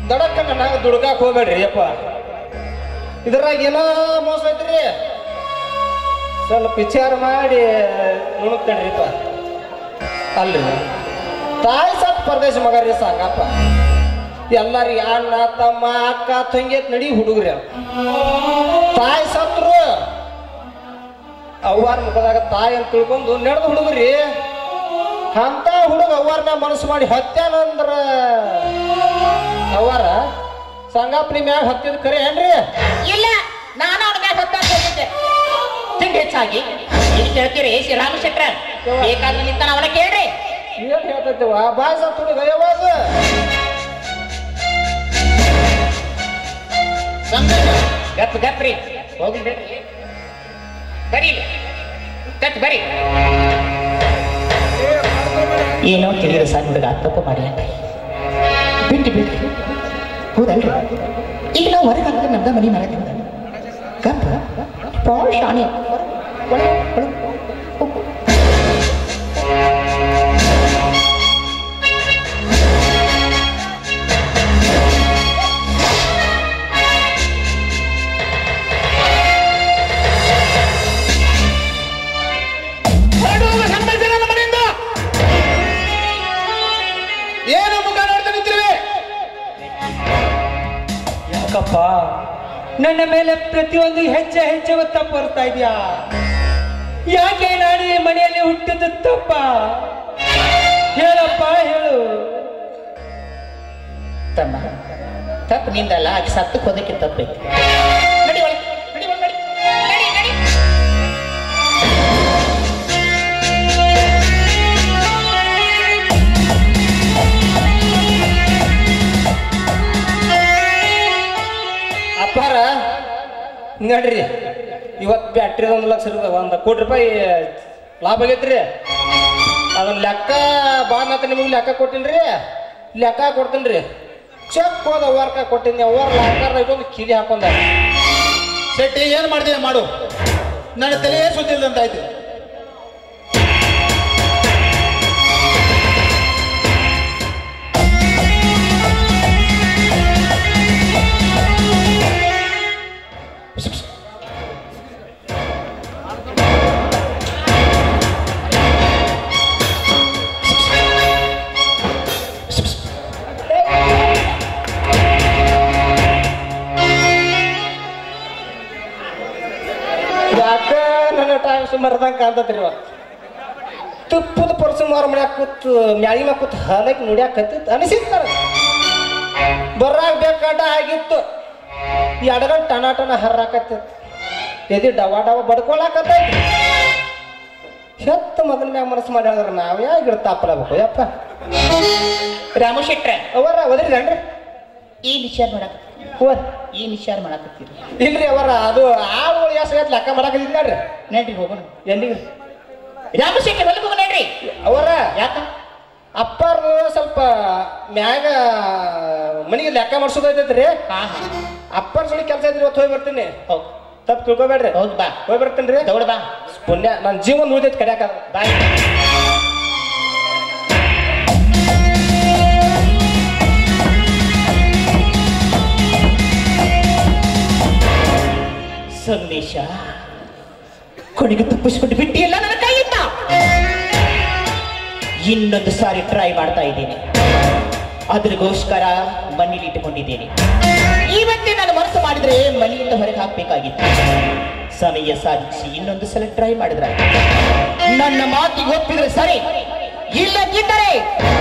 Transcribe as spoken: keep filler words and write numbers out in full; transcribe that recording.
ದಡಕ್ಕ ನನಗೆ ದುಡ್ಕಾಕ್ ಹೋಗ್ಬೇಡ್ರಿ ಅಪ್ಪ. ಇದ್ರಾಗ ಏನೋ ಮೋಸ ಐತ್ರಿ, ಸ್ವಲ್ಪ ವಿಚಾರ ಮಾಡಿ ನುಣುಕ್ತೇನ್ರಿಪ್ಪ. ಅಲ್ರಿ ತಾಯಿ ಸತ್ ಪರದೇಶ ಮಗ ರೀ ಸಾಕಪ್ಪ. ಎಲ್ಲರಿಗೆ ಅಣ್ಣ ತಮ್ಮ ಅಕ್ಕ ತಂಗಿ ನಡಿ ಹುಡುಗ್ರಿ ತಾಯಿ ಸತ್ರು ಅವ್ವಾರ ಮುಖದಾಗ ತಾಯಿ ಅಂತ ತಿಳ್ಕೊಂಡು ನಡೆದು ಹುಡುಗ್ರಿ. ಅಂತ ಹುಡುಗ ಅವ್ವಾರನ ಮನಸ್ಸು ಮಾಡಿ ಹತ್ಯಾನಂದ್ರ ಅವ್ವಾರ ಸಂಗಾಪನಿ ಮ್ಯಾಗ ಹತ್ತಿದ ಕರೆ ಏನ್ರಿ? ಇಲ್ಲ, ನಾನು ಅವನ ಮ್ಯಾಗ ಹತ್ತ ಹೋಗಿದ್ದೆ. ತಿಂಡಿ ಹೆಚ್ಚಾಗಿ ಇಲ್ಲಿ ಕೇಳ್ತೀರಿ ಶ್ರೀ ರಾಮಶೆಟ್ರ ಬೇಕಾದ್ರೆ ನಿಂತಾನ ಅವನ ಕೇಳ್ರಿ. ಏನ್ ಹೇಳ್ತೈತಿವ ಬಾಯ್ ಸತ್ ಹುಡುಗ ಯಾವಾಗ ಗಪ್ ಗಪ್ರಿ ಹೋಗಿ ಬರೀ ಕಟ್ ಬರೀ. ಏನೋ ತಿಳಿದ್ರೆ ಸರ್ ಹುಡುಗ ತಪ್ಪು ಮಾಡಿ ಬಿಟ್ಟು ಬಿಟ್ಟು ಹೌದಲ್ರಿ. ಈಗ ನಾವು ಹೊರಗಾದ್ರೆ ನಮ್ದ ಮನೆ ಮರ ಗಪ್ಪ ಭಾಳ ಶಾಣೆ ಒಳಗೆ ಒಳಗೆ ಏನು ಮುಖ ನೋಡ್ತಾ ನಿಂತಿರುವೆ? ಯಾಕಪ್ಪ ನನ್ನ ಮೇಲೆ ಪ್ರತಿಯೊಂದು ಹೆಜ್ಜೆ ಹೆಜ್ಜೆ ತಪ್ಪು ಬರ್ತಾ ಇದೆಯಾ? ಯಾಕೆ ನಾನು ಈ ಮನೆಯಲ್ಲಿ ಹುಟ್ಟಿದ ತಪ್ಪ? ಹೇಳಪ್ಪ ಹೇಳು. ತಮ್ಮ ತಪ್ಪು ನಿಂದಲ್ಲ, ಆಕೆ ಸತ್ತಕ್ಕೆ ಹೋದಕ್ಕೆ ತಪ್ಪೈತಿ. ನಡಿ ಒಳಗೆ ನಡಿ ಒಳಗೆ ನಡಿ ನಡಿ ನಡಿ. ಅಪ್ಪಾರ ನಡ್ರಿ, ಇವತ್ತು ಬ್ಯಾಟ್ರಿ ಒಂದು ಲಕ್ಷ ರೂಪಾಯಿ ಒಂದು ಕೋಟಿ ರೂಪಾಯಿ ಲಾಭ ಆಗೈತ್ರಿ. ಅದನ್ನ ಲೆಕ್ಕ ಬಾನತ್ತ ನಿಮಗೆ ಲೆಕ್ಕ ಕೊಟ್ಟಿನ್ರಿ, ಲೆಕ್ಕ ಕೊಡ್ತೀನಿ. ಚೆಕ್ ಹೋದ ಅವ್ವಾರ್ಕ ಕೊಟ್ಟಿನಿ, ಅವ್ವಾರ ಲಾಕರ್ದಾಗ ಇಟ್ಟೊಂದು ಕಿಲಿ ಹಾಕೊಂಡ. ಶೆಟ್ಟಿ ಏನು ಮಾಡ್ತೀನಿ ಮಾಡು, ನನ್ನ ತಲೆಯೇ ಸುತ್ತಿಲ್ದಂತ ಆಯ್ತು. ಯಾಕ ನನ್ನ ಟೈಮ್ ಸುಮಾರ್ದಂಗ ಕಾಣ್ತತ್ರಿ ಇವತ್ತು. ತುಪ್ಪದ ಪರ್ಸು ಮಾರ ಮನ್ಯಾಗ ಕೂತು ಮ್ಯಾಳಿ ಮ್ಯಾಗ ಕೂತು ಹಾಲಕ್ಕೆ ನುಡಿಯಾಕತ್ತಿತ್ತು ಅನಿಸಿತ್ತು. ಬರಾಗ ಬೇಕಾಟ ಆಗಿತ್ತು, ಎಡಗಂಟು ಟನ ಟನ ಹರ್ರಾಕತ್ತಿತ್ತು, ಎದಿ ಡವ ಡವ ಬಡ್ಕೊಳಕತ್ತೈತಿ. ಹೆತ್ತ ಮಗನ ಮ್ಯಾಗ ಮನಸ್ಸು ಮಾಡಿ ಹೇಳಿದ್ರೆ ನಾವ್ ಯಾಕೆ ತಾಪಲಾಗಬೇಕು ಯಪ್ಪ. ರಾಮು ಶೆಟ್ರ ಅವರ ಒದರಿದನ್ರಿ ಈ ವಿಚಾರ ಮಾಡಕ ಹೋರ್ ಈ ವಿಚಾರ ಮಾಡಕತ್ತೀರಿ? ಇಲ್ರಿ ಅವರ ಅದು ಆಳುಗಳು ಎಷ್ಟು ಲೆಕ್ಕ ಮಾಡಕತ್ತಿದ್ ನೋಡ್ರಿ. ನಡ್ರಿ ಹೋಗೋಣ. ಎಲ್ಲಿಗೆ? ರಾಮು ಶೆಟ್ರ ಹೊಲಕ್ಕೆ ಹೋಗೋಣ ನಡ್ರಿ. ಅವರ ಯಾಕ ಅಪ್ಪಾರ್ದು ಸ್ವಲ್ಪ ಮ್ಯಾಗ ಮನೆಗೆ ಲೆಕ್ಕ ಮಾಡ್ಸೋದೈತೈತ್ರಿ. ಹಾ ಹಾ ಅಪ್ಪಾರ ಜೋಡಿ ಕೆಲಸ ಇದ್ರಿ ಇವತ್ತು ಹೋಗಿ ಬರ್ತೀನಿ. ಹೌದು ತಪ್ಪು ತಿಳ್ಕೊಬೇಡ್ರಿ. ಹೌದು ಬಾ ಹೋಗಿ ಬರ್ತೀನಿ ರೀ. ದೌಡ ಬಾ. ಪುಣ್ಯ ನನ್ನ ಜೀವನ ಉಳಿದೈತಿ ಕಡ್ಯಾಕ ಬಾಯ್. ಸಂದೇಶ ಕೊನೆಗೆ ತಪ್ಪಿಸ್ಕೊಂಡು ಬಿಟ್ಟಿಲ್ಲ ನನ್ನ ಕೈಯಿಂದ. ಇನ್ನೊಂದು ಸಾರಿ ಟ್ರೈ ಮಾಡ್ತಾ ಇದ್ದೇನೆ. ಅದ್ರಗೋಸ್ಕರ ಮನೇಲಿ ಇಟ್ಟುಕೊಂಡಿದ್ದೇನೆ. ಇವತ್ತೇ ನಾನು ಮನಸ್ಸು ಮಾಡಿದ್ರೆ ಮನೆಯಿಂದ ಹೊರಗೆ ಹಾಕ್ಬೇಕಾಗಿತ್ತು. ಸಮಯ ಸಾಧಿಸಿ ಇನ್ನೊಂದು ಸಲ ಟ್ರೈ ಮಾಡಿದ್ರೆ ನನ್ನ ಮಾತಿಗೆ ಒಪ್ಪಿದ್ರೆ ಸರಿ, ಇಲ್ಲದಿದ್ದರೆ